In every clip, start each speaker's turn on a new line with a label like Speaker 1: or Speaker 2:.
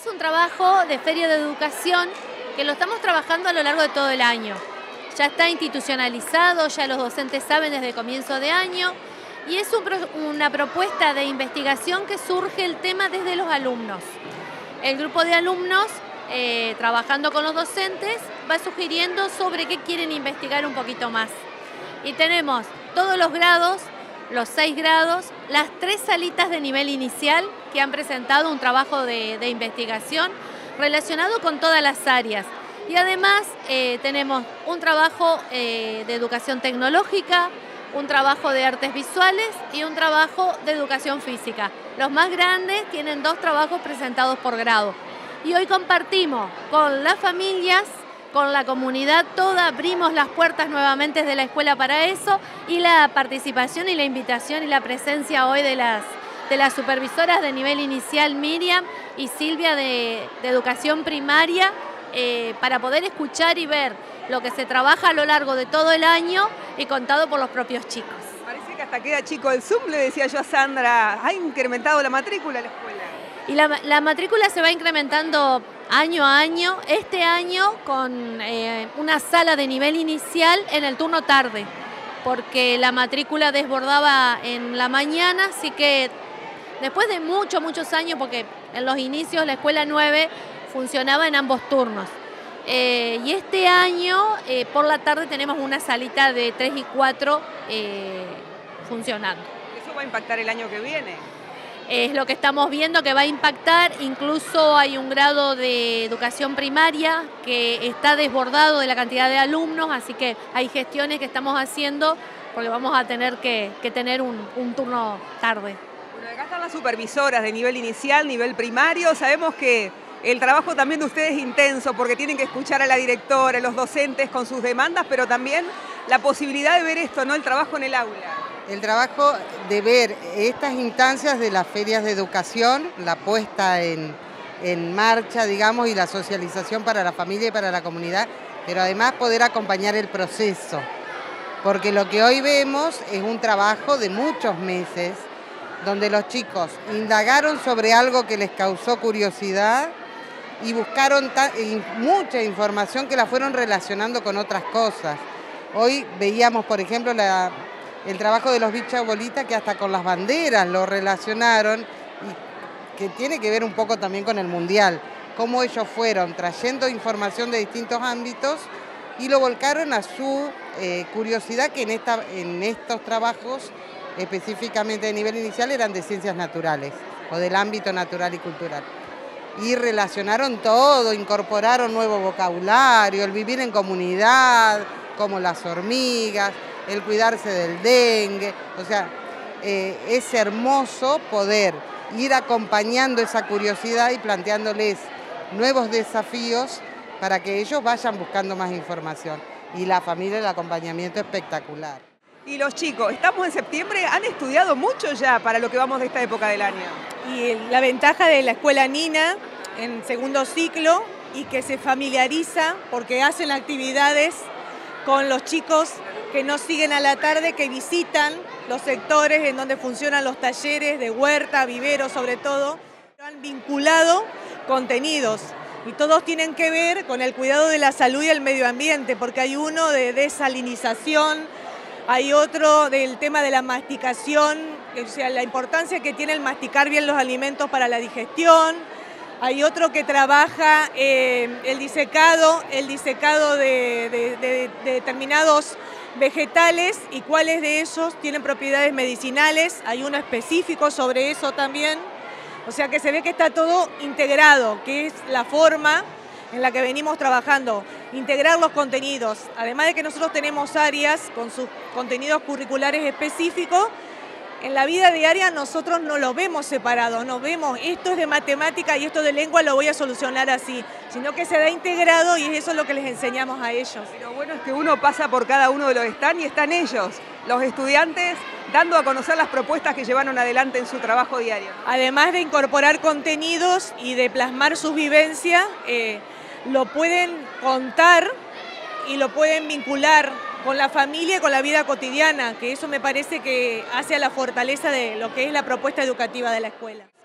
Speaker 1: Es un trabajo de Feria de Educación que lo estamos trabajando a lo largo de todo el año. Ya está institucionalizado, ya los docentes saben desde comienzo de año y es una propuesta de investigación que surge el tema desde los alumnos. El grupo de alumnos, trabajando con los docentes, va sugiriendo sobre qué quieren investigar un poquito más. Y tenemos todos los grados, los 6 grados, las 3 salitas de nivel inicial que han presentado un trabajo de investigación relacionado con todas las áreas. Y además tenemos un trabajo de educación tecnológica, un trabajo de artes visuales y un trabajo de educación física. Los más grandes tienen 2 trabajos presentados por grado. Y hoy compartimos con las familias, con la comunidad toda, abrimos las puertas nuevamente de la escuela para eso y la participación y la invitación y la presencia hoy de las supervisoras de nivel inicial Miriam y Silvia de educación primaria para poder escuchar y ver lo que se trabaja a lo largo de todo el año y contado por los propios chicos.
Speaker 2: Parece que hasta queda chico el Zoom, le decía yo a Sandra, ¿ha incrementado la matrícula en la escuela?
Speaker 1: Y la matrícula se va incrementando año a año, este año con una sala de nivel inicial en el turno tarde, porque la matrícula desbordaba en la mañana, así que después de muchos años, porque en los inicios la escuela 9 funcionaba en ambos turnos. Y este año por la tarde tenemos una salita de 3 y 4 funcionando.
Speaker 2: ¿Eso va a impactar el año que viene?
Speaker 1: Es lo que estamos viendo que va a impactar, incluso hay un grado de educación primaria que está desbordado de la cantidad de alumnos, así que hay gestiones que estamos haciendo porque vamos a tener que tener un turno tarde.
Speaker 2: Bueno, acá están las supervisoras de nivel inicial, nivel primario, sabemos que el trabajo también de ustedes es intenso porque tienen que escuchar a la directora, a los docentes con sus demandas, pero también la posibilidad de ver esto, ¿no? El trabajo en el aula.
Speaker 3: El trabajo de ver estas instancias de las ferias de educación, la puesta en marcha, digamos, y la socialización para la familia y para la comunidad, pero además poder acompañar el proceso, porque lo que hoy vemos es un trabajo de muchos meses, donde los chicos indagaron sobre algo que les causó curiosidad y buscaron mucha información que la fueron relacionando con otras cosas. Hoy veíamos, por ejemplo, el trabajo de los bichos bolita que hasta con las banderas lo relacionaron y que tiene que ver un poco también con el mundial, cómo ellos fueron trayendo información de distintos ámbitos y lo volcaron a su curiosidad que en estos trabajos, específicamente de nivel inicial, eran de ciencias naturales o del ámbito natural y cultural. Y relacionaron todo, incorporaron nuevo vocabulario, el vivir en comunidad, como las hormigas, el cuidarse del dengue, o sea, es hermoso poder ir acompañando esa curiosidad y planteándoles nuevos desafíos para que ellos vayan buscando más información. Y la familia, el acompañamiento espectacular.
Speaker 2: Y los chicos, estamos en septiembre, han estudiado mucho ya para lo que vamos de esta época del año.
Speaker 4: Y la ventaja de la escuela Nina en segundo ciclo y que se familiariza porque hacen actividades con los chicos que nos siguen a la tarde, que visitan los sectores en donde funcionan los talleres de huerta, viveros sobre todo. Han vinculado contenidos y todos tienen que ver con el cuidado de la salud y el medio ambiente, porque hay uno de desalinización, hay otro del tema de la masticación, o sea, la importancia que tiene el masticar bien los alimentos para la digestión. Hay otro que trabaja el disecado de determinados vegetales y cuáles de esos tienen propiedades medicinales. Hay uno específico sobre eso también. O sea que se ve que está todo integrado, que es la forma en la que venimos trabajando, integrar los contenidos. Además de que nosotros tenemos áreas con sus contenidos curriculares específicos, en la vida diaria nosotros no lo vemos separado, no vemos esto es de matemática y esto de lengua lo voy a solucionar así, sino que se da integrado y eso es lo que les enseñamos a ellos.
Speaker 2: Lo bueno es que uno pasa por cada uno de los stands y están ellos, los estudiantes, dando a conocer las propuestas que llevaron adelante en su trabajo diario.
Speaker 4: Además de incorporar contenidos y de plasmar sus vivencias, lo pueden contar y lo pueden vincular con la familia y con la vida cotidiana, que eso me parece que hace a la fortaleza de lo que es la propuesta educativa de la escuela.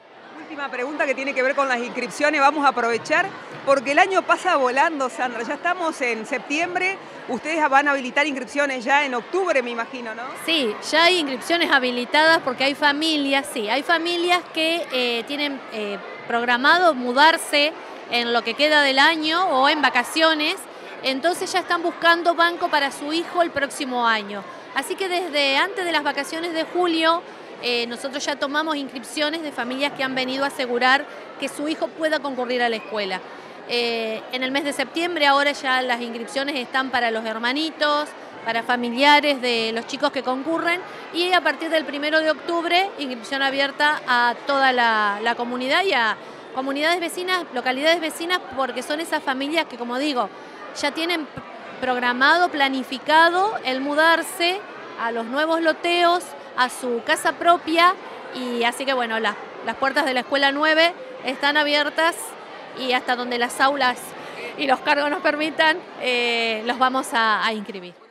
Speaker 2: Última pregunta que tiene que ver con las inscripciones, vamos a aprovechar, porque el año pasa volando, Sandra, ya estamos en septiembre, ustedes van a habilitar inscripciones ya en octubre, me imagino, ¿no?
Speaker 1: Sí, ya hay inscripciones habilitadas porque hay familias, que tienen programado mudarse en lo que queda del año o en vacaciones, entonces ya están buscando banco para su hijo el próximo año. Así que desde antes de las vacaciones de julio, nosotros ya tomamos inscripciones de familias que han venido a asegurar que su hijo pueda concurrir a la escuela. En el mes de septiembre ahora ya las inscripciones están para los hermanitos, para familiares de los chicos que concurren, y a partir del 1 de octubre inscripción abierta a toda la comunidad y a comunidades vecinas, localidades vecinas, porque son esas familias que, como digo, ya tienen programado, planificado el mudarse a los nuevos loteos, a su casa propia, y así que bueno, las puertas de la Escuela 9 están abiertas y hasta donde las aulas y los cargos nos permitan, los vamos a inscribir.